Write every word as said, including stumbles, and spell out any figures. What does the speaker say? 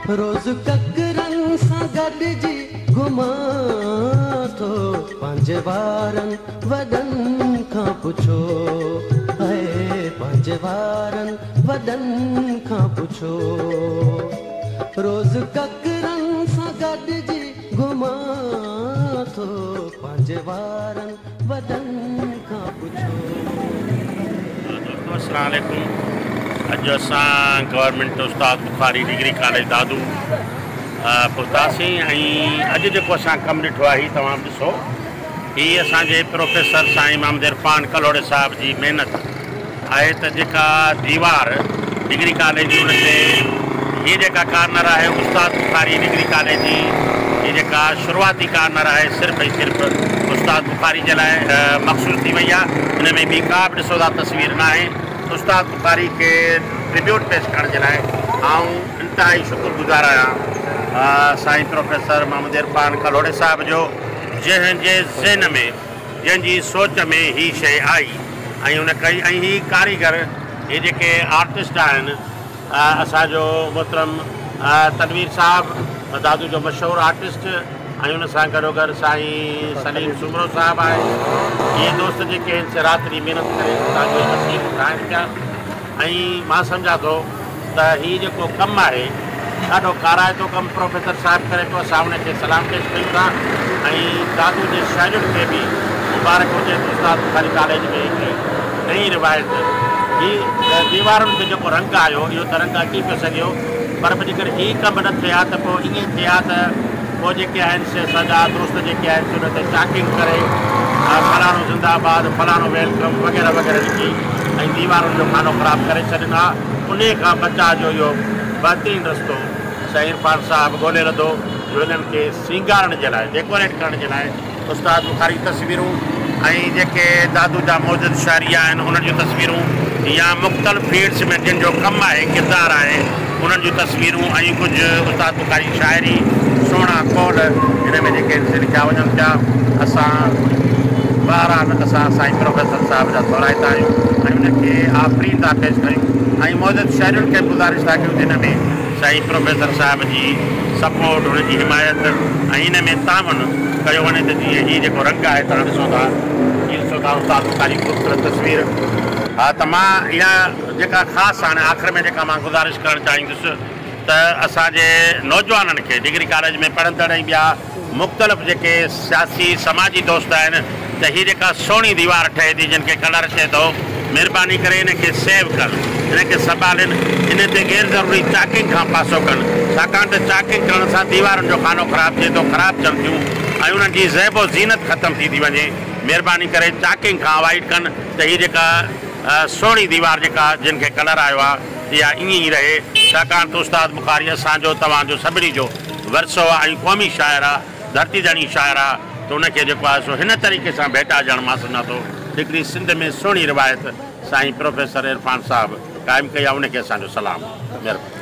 रोज़ ककरनि सां गॾिजी घुमां थो, पंहिंजे वारनि वॾनि खां पुछो, ऐं पंहिंजे वारनि वॾनि खां पुछो। रोज़ ककरनि सां गॾिजी घुमां थो, पंहिंजे वारनि वॾनि खां पुछो। अस्सलाम वालेकुम। अॼु असां गवर्नमेंट उस्ताद बुखारी डिग्री कॉलेज दादू पहुतासीं ऐं अॼु जेको असां कमु ॾिठो आहे हीउ तव्हां ॾिसो, हीअ असांजे प्रोफेसर साईं मोहम्मद इरफान कलोड़े साहिब जी महिनत आहे। त जेका दीवार डिग्री कॉलेज जी उन ते हीअ जेका कार्नर आहे उस्ताद बुखारी डिग्री कॉलेज जी, हीअ जेका शुरूआती कार्नर आहे सिर्फ़ु ऐं सिर्फ़ु उस्ताद बुखारी जे लाइ मख़सूस थी वई आहे। हिन में ॿी का बि ॾिसो था तस्वीर न आहे। उस्ताद बुखारी खे ट्रिब्यूट पेश करण जे लाइ आऊं इंतिहाई शुक्रगुज़ार आहियां साईं प्रोफेसर मोहम्मद इरफान कलोड़े साहिब जो, जंहिंजे ज़हन में जंहिंजी सोच में हीअ शइ आई ऐं उन कई। ऐं हीअ कारीगर इहे जेके आर्टिस्ट आहिनि, असांजो मोहतरम तनवीर साहिबु दादू जो मशहूरु आर्टिस्ट, ऐं उन सां गॾोगॾु साईं सलीम सुमरो साहिबु आहे। इहे दोस्त जेके आहिनि से राति ॾींहुं महिनत करे तव्हांजो तस्वीरूं ठाहिनि पिया। ऐं मां सम्झां थो त हीअ जेको कमु आहे ॾाढो काराइतो कमु प्रोफेसर साहिबु करे पियो। असां उनखे सलाम पेश कयूं था ऐं दादू जे शागिर्द खे बि मुबारक हुजे। उस्ताद बुखारी कॉलेज में हिकिड़ी नई रिवायत, हीअ दीवारुनि ते जेको रंग आयो इहो त रंग अची पियो सघियो, पर वञी करे हीअ कमु न थिया त पोइ ईअं थिया त पोइ जेके आहिनि से सॼा दोस्त जेके आहिनि उन ते चाकिंग करे फलाणो ज़िंदाबाद फलाणो वेलकम वग़ैरह वग़ैरह लिखी ऐं दीवारुनि जो खानो ख़राबु करे छॾींदा। उन खां बचा जो इहो बहितरीनु रस्तो साईं इरफान साहिबु ॻोल्हे रधो जो हिननि खे सींगारण जे लाइ, डेकोरेट करण जे लाइ उस्ताद बुखारी तस्वीरूं ऐं जेके दादू जा मौजूदु शाइरी आहिनि उन्हनि जूं तस्वीरूं या मुख़्तलिफ़ फील्ड्स में जिन जो कमु आहे, किरदारु आहे, उन्हनि जूं तस्वीरूं ऐं कुझु उस्ताद बुखारी शाइरी सोणा कौल हिन में जेके आहिनि से लिखिया वञनि पिया। असां बहरहाल असां साईं प्रोफेसर साहिब जा तौराइता आहियूं ऐं उनखे आफ़रीन था पेश कयूं ऐं मौजूदु शाइरियुनि खे गुज़ारिश था कयूं जिन में साईं प्रोफेसर साहिब जी सपोर्ट, हुनजी हिमायत ऐं हिन में तामन कयो वञे त जीअं हीअ जेको रंग आहे तव्हां ॾिसो था, हीअ ॾिसो था उस्ताद बुखारी ख़ूबसूरत तस्वीर। हा, त मां इहा जेका ख़ासि हाणे आख़िर में जेका मां गुज़ारिश करणु चाहींदुसि त असांजे नौजवाननि खे डिग्री कॉलेज में पढ़ंदड़ ऐं ॿिया मुख़्तलिफ़ जेके सियासी समाजी दोस्त आहिनि त हीअ जेका सुहिणी दीवार ठहे थी जिन खे कलर अचे थो, महिरबानी करे हिन खे सेव कनि, हिन खे संभालनि, हिन ते गैर ज़रूरी चाकिंग खां पासो कनि, छाकाणि त चाकिंग करण सां दीवारुनि जो खानो ख़राबु थिए थो, ख़राबु थियनि थियूं ऐं उन्हनि जी ज़ैबो ज़ीनत ख़तमु थी थी वञे। महिरबानी करे चाकिंग खां अवॉइड कनि त हीअ जेका सुहिणी दीवार जेका जिन खे कलर आयो आहे इहा ईअं ई रहे, छाकाणि त उस्ताद बुखारी असांजो तव्हांजो सभिनी जो वरसो आहे ऐं क़ौमी शाइर आहे, धरती जणी शाइर आहे। त उनखे जेको आहे सो हिन तरीक़े सां भेटा ॾियणु मां सम्झां थो हिकिड़ी सिंध में सुहिणी रिवायत साईं प्रोफेसर इरफान साहिबु क़ाइमु कई आहे, उनखे असांजो सलाम। महिरबानी।